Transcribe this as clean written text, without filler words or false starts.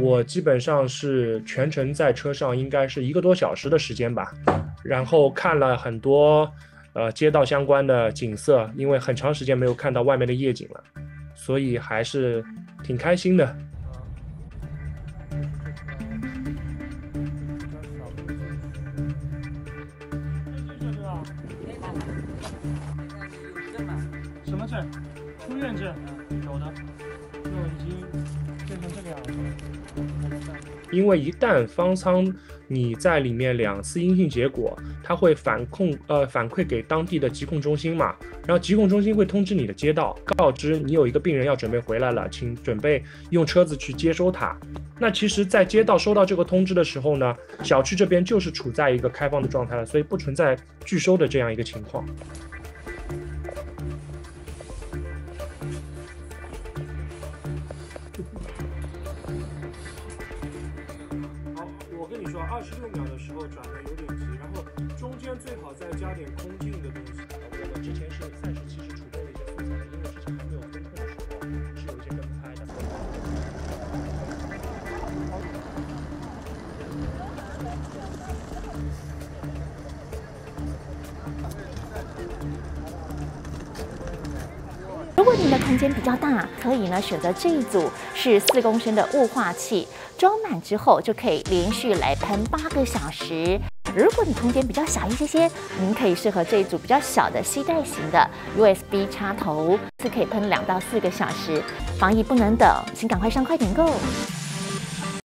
我基本上是全程在车上，应该是1个多小时的时间吧，然后看了很多街道相关的景色，因为很长时间没有看到外面的夜景了，所以还是挺开心的。 什么证？出院证？有的，就已经变成这个样子了。 因为一旦方舱你在里面2次阴性结果，它会反馈给当地的疾控中心嘛，然后疾控中心会通知你的街道，告知你有一个病人要准备回来了，请准备用车子去接收他。那其实，在街道收到这个通知的时候呢，小区这边就是处在一个开放的状态了，所以不存在拒收的这样一个情况。好，我跟你说，26秒的时候转的有点急，然后中间最好再加点空镜的东西。我们之前是37是储备了一些素材的，因为之前还没有分控的时候是有一些跟拍的。 如果你的空间比较大，可以呢选择这一组是4公升的雾化器，装满之后就可以连续来喷8个小时。如果你空间比较小一些，您可以适合这一组比较小的携带型的 USB 插头，是可以喷2到4个小时。防疫不能等，请赶快上快点购。